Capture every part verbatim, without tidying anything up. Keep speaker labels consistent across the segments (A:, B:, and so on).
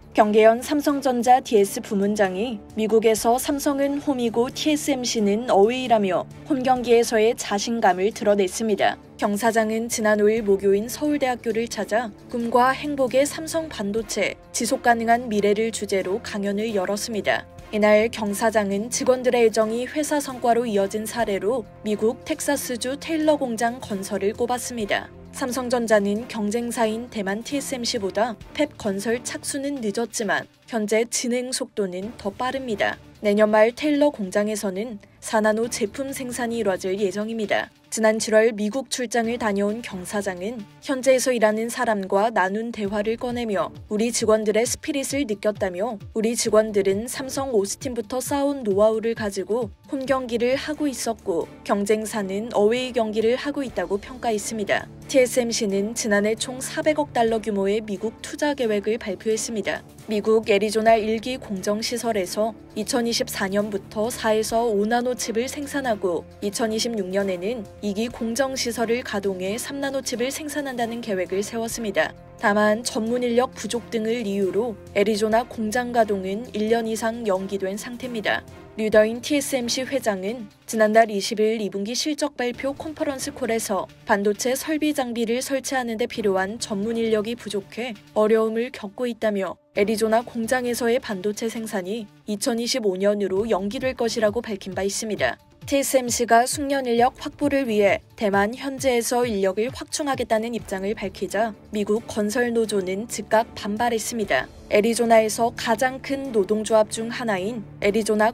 A: 경계현 삼성전자 디에스 부문장이 미국에서 삼성은 홈이고 티에스엠씨는 어웨이라며 홈경기에서의 자신감을 드러냈습니다. 경 사장은 지난 오일 목요인 서울대학교를 찾아 꿈과 행복의 삼성 반도체, 지속가능한 미래를 주제로 강연을 열었습니다. 이날 경 사장은 직원들의 애정이 회사 성과로 이어진 사례로 미국 텍사스주 테일러 공장 건설을 꼽았습니다. 삼성전자는 경쟁사인 대만 티에스엠씨보다 팹 건설 착수는 늦었지만 현재 진행 속도는 더 빠릅니다. 내년 말 테일러 공장에서는 사 나노 제품 생산이 이뤄질 예정입니다. 지난 칠월 미국 출장을 다녀온 경 사장은 현지에서 일하는 사람과 나눈 대화를 꺼내며 우리 직원들의 스피릿을 느꼈다며 우리 직원들은 삼성 오스틴부터 쌓아온 노하우를 가지고 홈 경기를 하고 있었고 경쟁사는 어웨이 경기를 하고 있다고 평가했습니다. 티에스엠씨는 지난해 총 사백억 달러 규모의 미국 투자 계획을 발표했습니다. 미국 애리조나 일 기 공정시설에서 이천이십사 년부터 사에서 오 나노 칩을 생산하고 이천이십육 년에는 이 기 공정시설을 가동해 삼 나노 칩을 생산한다는 계획을 세웠습니다. 다만 전문 인력 부족 등을 이유로 애리조나 공장 가동은 일 년 이상 연기된 상태입니다. 류더인 티에스엠씨 회장은 지난달 이십일 이 분기 실적 발표 컨퍼런스 콜에서 반도체 설비 장비를 설치하는 데 필요한 전문 인력이 부족해 어려움을 겪고 있다며 애리조나 공장에서의 반도체 생산이 이천이십오 년으로 연기될 것이라고 밝힌 바 있습니다. 티에스엠씨가 숙련 인력 확보를 위해 대만 현지에서 인력을 확충하겠다는 입장을 밝히자 미국 건설노조는 즉각 반발했습니다. 애리조나에서 가장 큰 노동조합 중 하나인 애리조나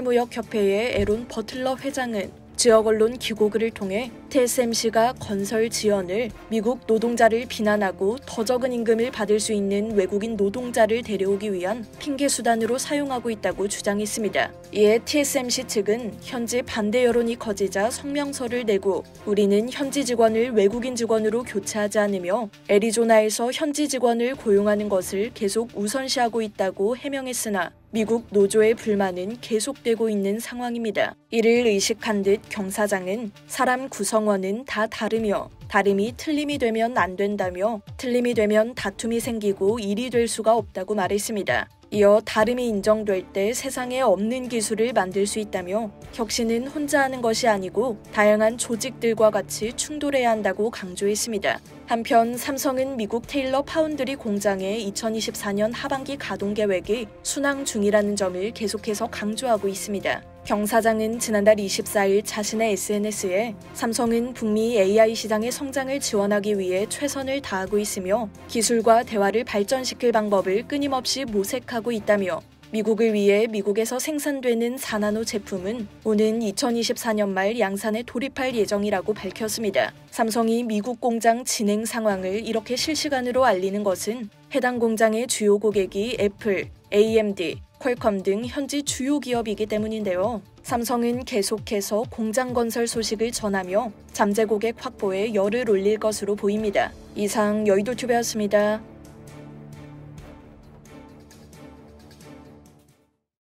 A: 건설무역협회의 에론 버틀러 회장은 지역 언론 기고글을 통해 티에스엠씨가 건설 지원을 미국 노동자를 비난하고 더 적은 임금을 받을 수 있는 외국인 노동자를 데려오기 위한 핑계 수단으로 사용하고 있다고 주장했습니다. 이에 티에스엠씨 측은 현지 반대 여론이 커지자 성명서를 내고 우리는 현지 직원을 외국인 직원으로 교체하지 않으며 애리조나에서 현지 직원을 고용하는 것을 계속 우선시하고 있다고 해명했으나 미국 노조의 불만은 계속되고 있는 상황입니다. 이를 의식한 듯 경 사장은 사람 구성원은 다 다르며 다름이 틀림이 되면 안 된다며 틀림이 되면 다툼이 생기고 일이 될 수가 없다고 말했습니다. 이어 다름이 인정될 때 세상에 없는 기술을 만들 수 있다며 혁신은 혼자 하는 것이 아니고 다양한 조직들과 같이 충돌해야 한다고 강조했습니다. 한편 삼성은 미국 테일러 파운드리 공장의 이천이십사 년 하반기 가동 계획이 순항 중이라는 점을 계속해서 강조하고 있습니다. 경 사장은 지난달 이십사 일 자신의 에스엔에스에 삼성은 북미 에이아이 시장의 성장을 지원하기 위해 최선을 다하고 있으며 기술과 대화를 발전시킬 방법을 끊임없이 모색하고 있다며 미국을 위해 미국에서 생산되는 사 나노 제품은 오는 이천이십사 년 말 양산에 돌입할 예정이라고 밝혔습니다. 삼성이 미국 공장 진행 상황을 이렇게 실시간으로 알리는 것은 해당 공장의 주요 고객이 애플, 에이엠디, 퀄컴 등 현지 주요 기업이기 때문인데요. 삼성은 계속해서 공장 건설 소식을 전하며 잠재 고객 확보에 열을 올릴 것으로 보입니다. 이상 여의도튜브였습니다.